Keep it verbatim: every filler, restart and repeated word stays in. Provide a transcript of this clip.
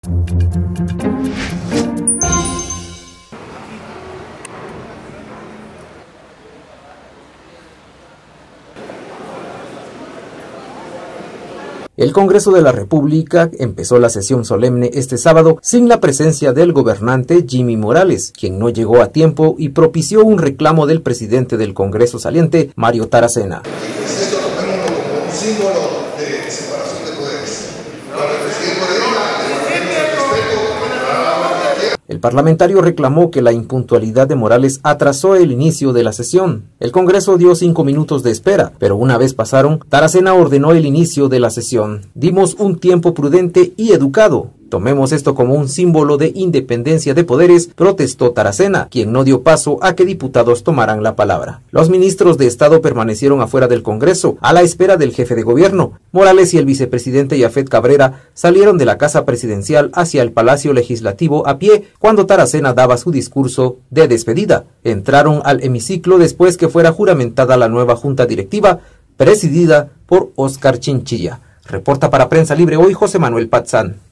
El Congreso de la República empezó la sesión solemne este sábado sin la presencia del gobernante Jimmy Morales, quien no llegó a tiempo y propició un reclamo del presidente del Congreso saliente, Mario Taracena. Esto lo vemos como un símbolo de separación de poderes. Para el presidente de El parlamentario reclamó que la impuntualidad de Morales atrasó el inicio de la sesión. El Congreso dio cinco minutos de espera, pero una vez pasaron, Taracena ordenó el inicio de la sesión. Dimos un tiempo prudente y educado. Tomemos esto como un símbolo de independencia de poderes, protestó Taracena, quien no dio paso a que diputados tomaran la palabra. Los ministros de Estado permanecieron afuera del Congreso, a la espera del jefe de gobierno. Morales y el vicepresidente Yafet Cabrera salieron de la Casa Presidencial hacia el Palacio Legislativo a pie cuando Taracena daba su discurso de despedida. Entraron al hemiciclo después que fuera juramentada la nueva junta directiva, presidida por Oscar Chinchilla. Reporta para Prensa Libre hoy José Manuel Patzán.